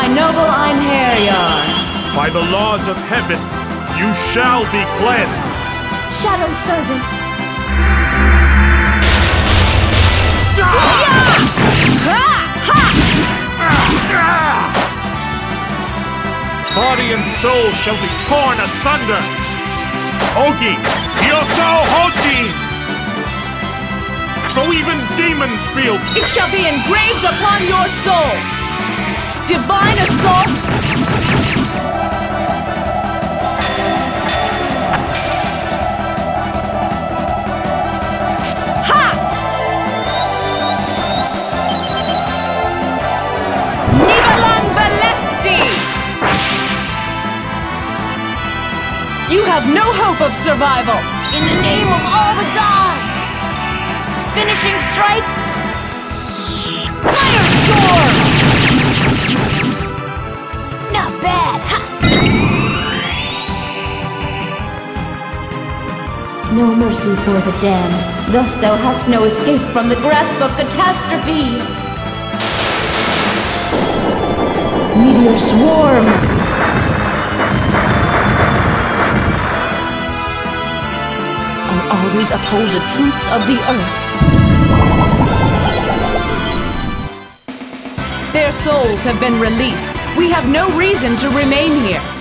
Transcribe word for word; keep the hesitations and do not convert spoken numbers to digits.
noble Einherjar. By the laws of heaven, you shall be cleansed. Shadow Servant. Body and soul shall be torn asunder. Ogi, Yoso Hoji! So even demons feel. It shall be engraved upon your soul. Divine assault. Ha! Nivalang Balesti! You have no hope of survival. In the name of all the gods! Finishing strike! Firestorm! Not bad! Ha! No mercy for the damned. Thus thou hast no escape from the grasp of catastrophe. Meteor swarm! I'll always uphold the truths of the earth. Their souls have been released. We have no reason to remain here.